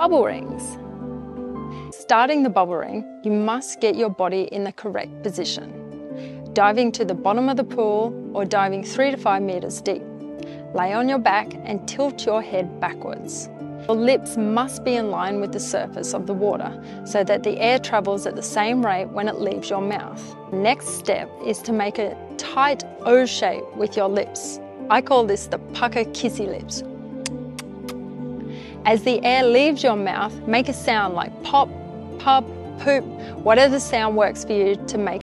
Bubble rings. Starting the bubble ring, you must get your body in the correct position. Diving to the bottom of the pool or diving 3 to 5 meters deep. Lay on your back and tilt your head backwards. Your lips must be in line with the surface of the water so that the air travels at the same rate when it leaves your mouth. Next step is to make a tight O shape with your lips. I call this the pucker kissy lips. As the air leaves your mouth, make a sound like pop, pub, poop, whatever sound works for you to make